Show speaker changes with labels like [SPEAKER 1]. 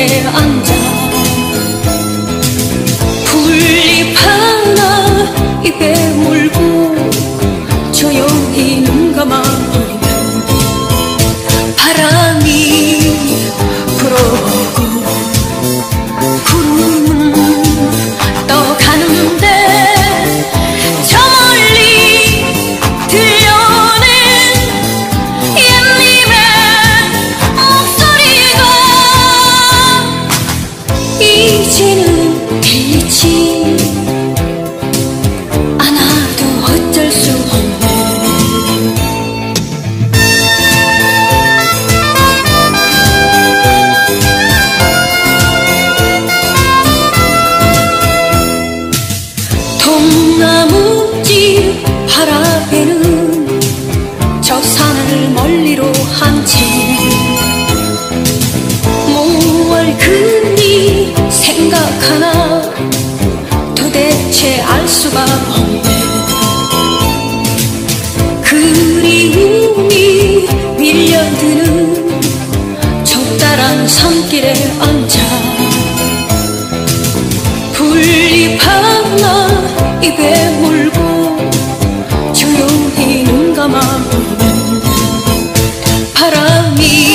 [SPEAKER 1] 산길에 앉아 풀잎 하나 입에 물고 조용히 눈 감아보면 바람이 불어오고 구름은 떠가는데 저 멀리 들려오는 옛님의 목소리가 이제는 들리지 않아도 어쩔 수 없네. 통나무집 바라보는 저 산을 멀리로 한 채 무얼 그리 생각하나 도대체 알 수가 없네. 그리움이 밀려드는 적다란 산길에 앉아 풀잎 하나 입에 물고 조용히 눈 감아보면 바람이